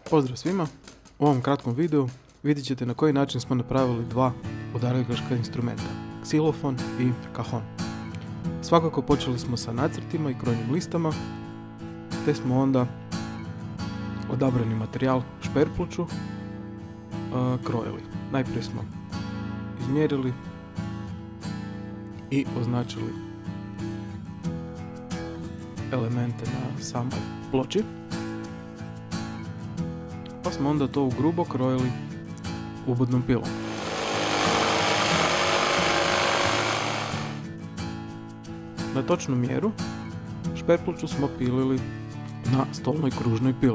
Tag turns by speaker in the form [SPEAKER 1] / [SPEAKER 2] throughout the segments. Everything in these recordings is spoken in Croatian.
[SPEAKER 1] Pozdrav svima! U ovom kratkom videu vidjet ćete na koji način smo napravili dva udariliška instrumenta, ksilofon i kajon. Svakako počeli smo sa nacrtima i krojnim listama, te smo onda odabrani materijal šperpluću krojili. Najprije smo izmjerili i označili elemente na samoj ploči, pa smo onda to ugrubo krojili ubodnom pilom. Na točnu mjeru šperpluću smo pilili na stolnoj kružnoj pili.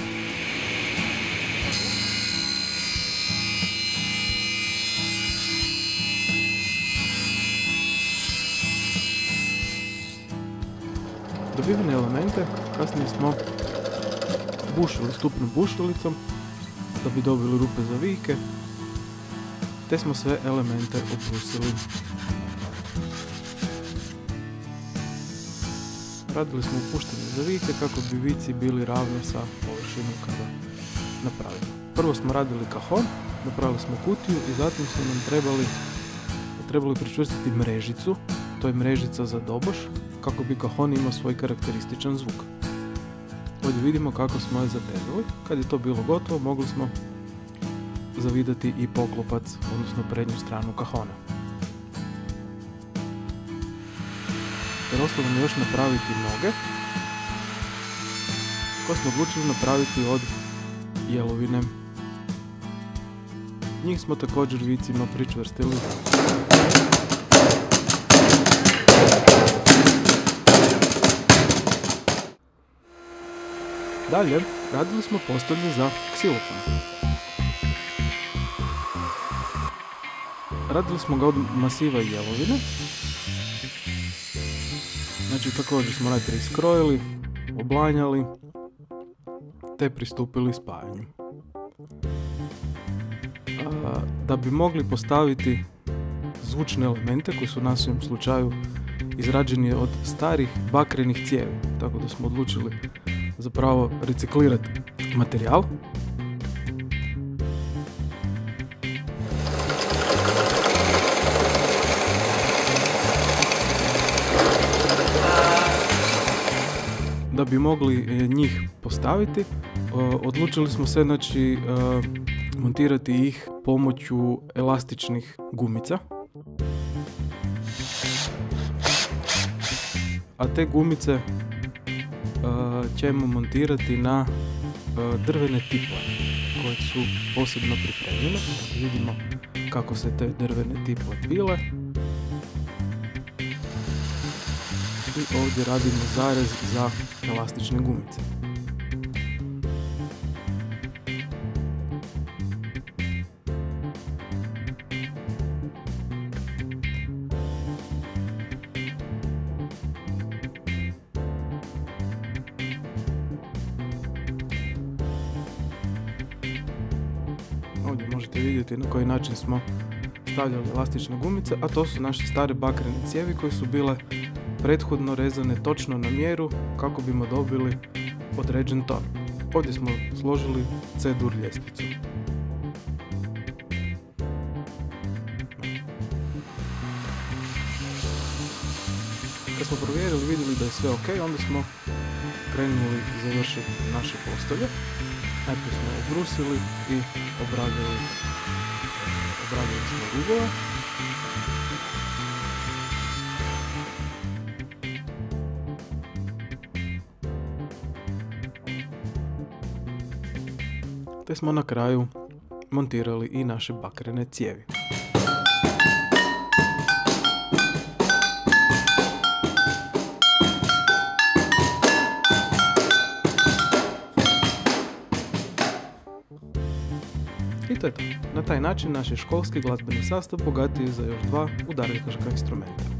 [SPEAKER 1] Dobivene elemente kasnije smo bušili stupnom bušilicom da bi dobili rupe za vijke, te smo sve elemente obrusili. Radili smo upuštene zavijke kako bi vici bili ravni sa površinom kada napravimo. Prvo smo radili kajon, napravili smo kutiju i zatim smo nam trebali pričvrstiti mrežicu, to je mrežica za doboš, kako bi kajon imao svoj karakterističan zvuk. Ovdje vidimo kako smo je zatezali. Kad je to bilo gotovo, mogli smo zavidati i poklopac, odnosno prednju stranu kahona. Ostalo nam još napraviti noge, koje smo odlučili napraviti od jelovine. Njih smo također vicima pričvrstili. Dalje, radili smo postolje za ksilofon. Radili smo ga od masiva jelovine. Znači, također smo najprije iskrojili, oblanjali, te pristupili spajanju. Da bi mogli postaviti zvučne elemente, koji su u našem slučaju izrađeni od starih bakrenih cijevi, tako da smo odlučili zapravo reciklirati materijal. Da bi mogli njih postaviti, odlučili smo se montirati ih pomoću elastičnih gumica. A te gumice ćemo montirati na drvene tiple koje su posebno pripremljene. Vidimo kako se te drvene tiple pile. I ovdje radimo zarez za elastične gumice. Ovdje možete vidjeti na koji način smo stavljali elastične gumice, a to su naše stare bakrene cijevi koje su bile prethodno rezane točno na mjeru kako bimo dobili određen ton. Ovdje smo složili C-dur ljestvicu. Kad smo provjerili, vidjeli da je sve ok, onda smo krenuli završiti naše postolje. Najprije smo obrusili i obradili smo rubove. Te smo na kraju montirali i naše bakrene cijevi. I to je to. Na taj način naš je školski glazbeni sastav bogatiji za još dva udariliška instrumenta.